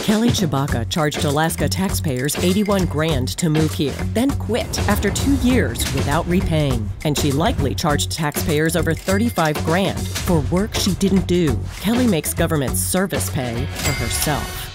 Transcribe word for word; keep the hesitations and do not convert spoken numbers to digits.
Kelly Chewbacca charged Alaska taxpayers eighty-one grand to move here, then quit after two years without repaying. And she likely charged taxpayers over thirty-five grand for work she didn't do. Kelly makes government service pay for herself.